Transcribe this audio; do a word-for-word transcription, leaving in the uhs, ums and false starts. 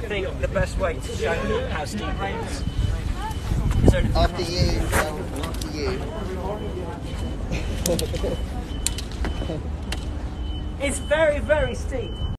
think the best way to show how steep it is is there anything After you, um, after you. It's very, very steep.